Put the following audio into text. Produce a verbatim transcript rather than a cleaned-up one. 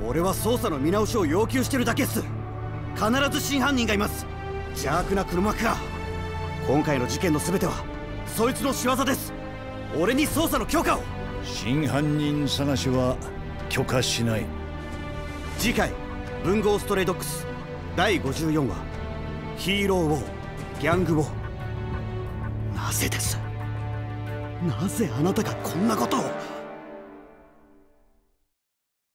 俺は捜査の見直しを要求してるだけっす。必ず真犯人がいます。邪悪な黒幕か。今回の事件の全てはそいつの仕業です。俺に捜査の許可を。 真犯人探しは許可しない。 次回「文豪ストレイドッグス」だいごじゅうよんわ「ヒーローウォーギャングウォー」。なぜです。なぜあなたがこんなことを。